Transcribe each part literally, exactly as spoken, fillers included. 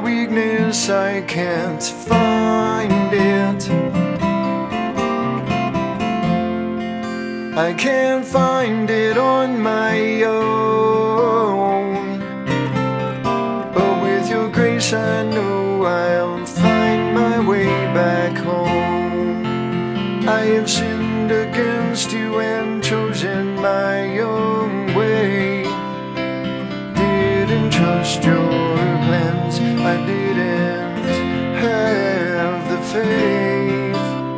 weakness, I can't find it. I can't find it on my own, but with your grace I know I'll find my way back home. I have sinned against you and chosen my own way. Didn't trust your plans, I didn't have the faith.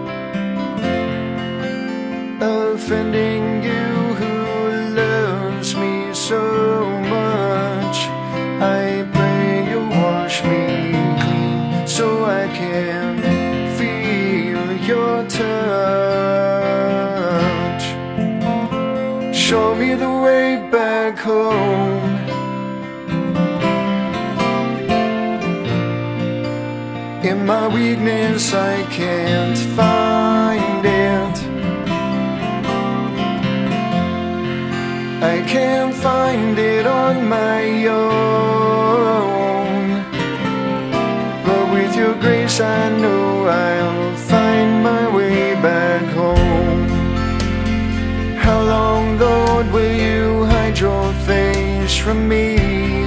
Offending you who loves me so much, I pray you'll wash me clean so I can feel your touch. Show me the way back home. In my weakness I can't find it. I can't find it on my own, but with your grace I know I'll find my way back home. How long, Lord, will you hide your face from me?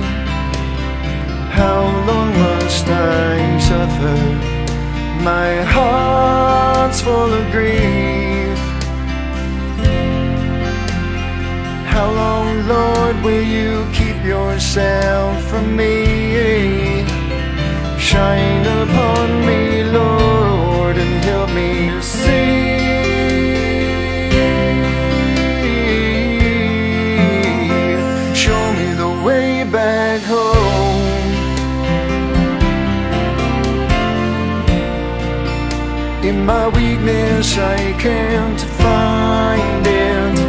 How long must I suffer? My heart's full of grief. How long, Lord, will you keep yourself from me? Shine upon me, Lord, and help me to see. Show me the way back home. In my weakness I can't find it.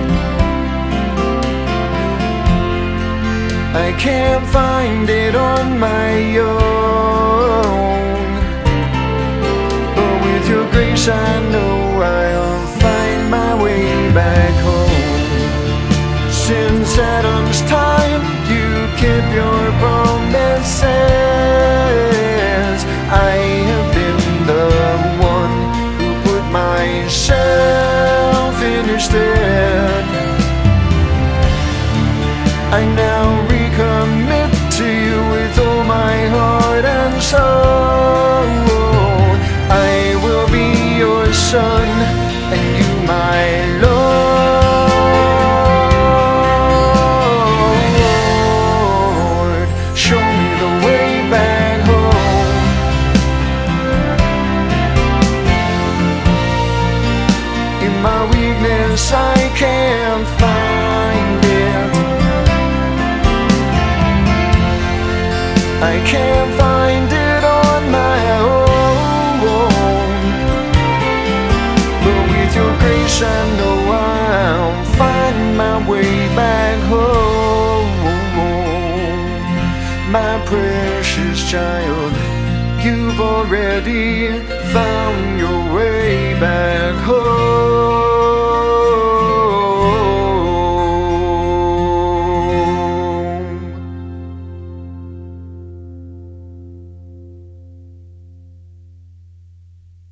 I can't find it on my own, but with your grace I know I'll find my way back home. Since Adam's time you kept your promises. I have been the one who put myself in your stead. I now recommit to you with all my heart and soul. I will be your son and you my Lord. Show me the way back home. In my weakness I can't find it. I can't find it on my own, but with your grace I know I'll find my way back home. My precious child, you've already found your way back home.